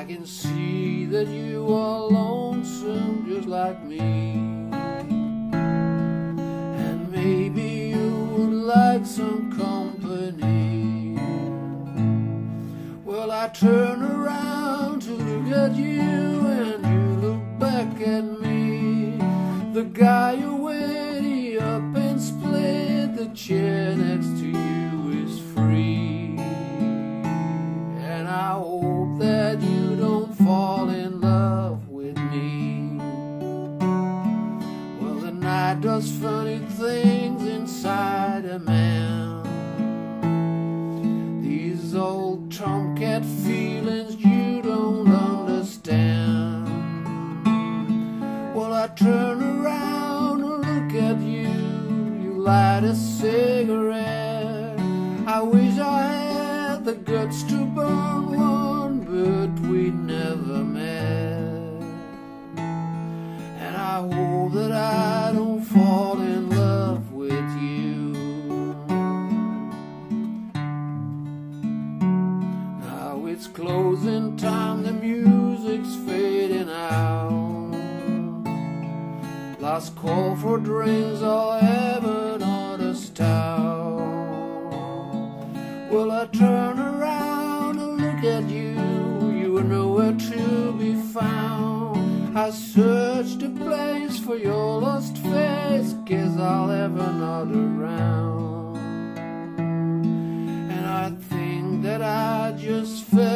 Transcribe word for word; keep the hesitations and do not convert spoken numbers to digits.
I can see that you are lonesome just like me, and maybe you would like some company. Well, I turn around to look at you, and you look back at me. The guy you waited up and split the chair next to you is free, and I hope that you don't fall in love with me. Well, the night does funny things inside a man, these old tomcat feelings you don't understand. Well, I turn around and look at you, you light a cigarette. I wish I had the guts to burn one, but we never met. And I hope that I don't fall in love with you. Now it's closing time, the music's fading out. Last call for drinks, I'll have another stout. Well, I turn around and look at you, you were nowhere to be found. I searched a place for your lost face, guess I'll have another round. And I think that I just fell